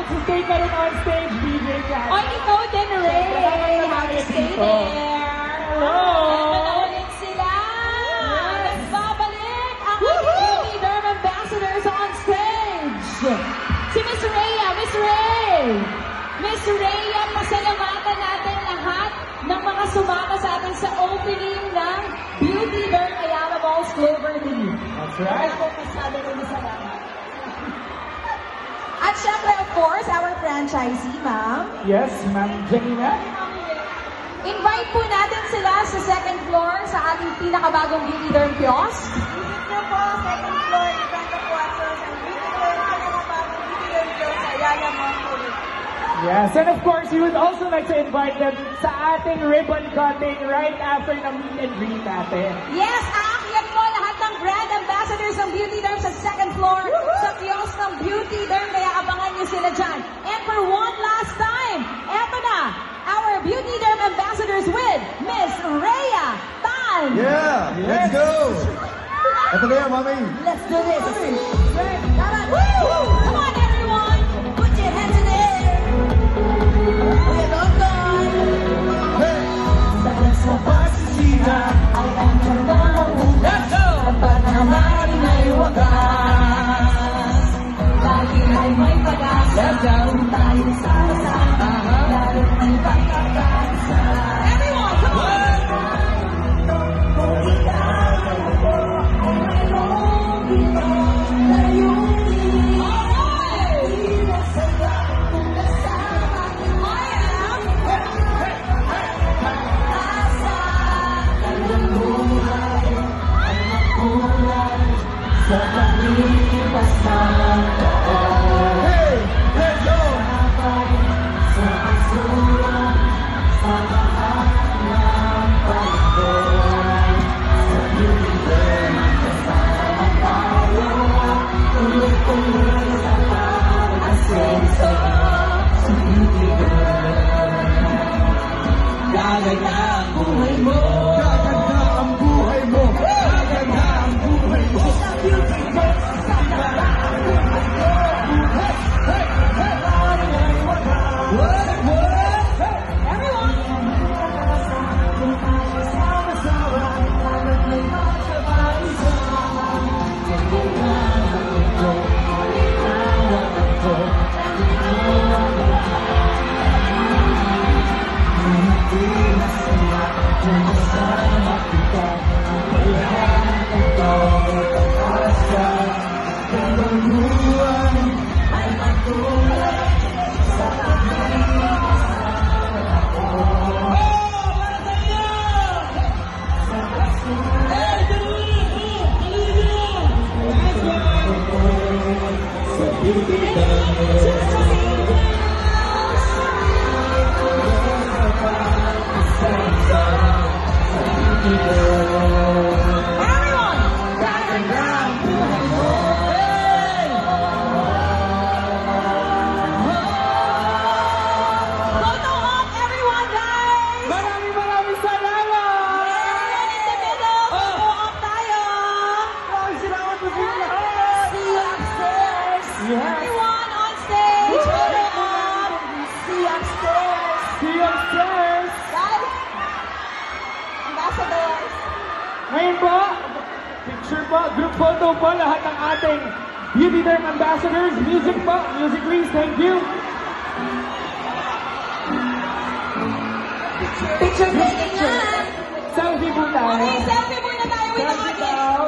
mag-stay ka rin on stage, DJ Kat. Oy, ikaw din, Ray. Have to stay there. Hello. Manaulit sila. Nagbabalik ang beautederm ambassadors on stage. Si Miss Rhea, Miss Ray. Miss Rhea, pasalamatan natin lahat ng mga sumama sa atin sa opening ng beautederm Ayala Malls Cloverleaf. That's right. Ako masabi ko na salamat. At syempre, of course, our franchisee, ma'am. Yes, Ma'am Janina. Invite po natin sila sa second floor sa ating pinakabagong beautederm kiosk. Visit nyo po, second floor, Santos and beautederm, pinakabagong beautederm kiosk sa Ayala Malls. Yes, and of course, we would also like to invite them sa ating ribbon cutting right after ng meet and greet natin. Yes, aakyat po lahat ng brand ambassadors ng beautederm sa second floor sa kiosk ng beautederm, kaya abangan nyo sila dyan. And for one last time, eto na, our beautederm ambassadors with Miss Rhea Tan. Yeah, let's go! Ito na yan, mami. Let's do this. Woo! Come on, everyone. Put your hands in the air. We're all gone. Hey! Sa pagsisina ay ang ganda ng unas at panamarin ay wagas. Lagi ay may pag-asa kung tayo sama-sama, lalo ay pagkakasa. Everyone, come on! Hey, let's go! Gaganda ang buhay mo. Gaganda ang buhay mo. Gaganda ang buhay mo. Ngayon po, picture po, group photo po, lahat ng ating beautederm ambassadors. Music po, music please, thank you. Picture taking na. Selfie po tayo. Okay, selfie muna tayo with the audience.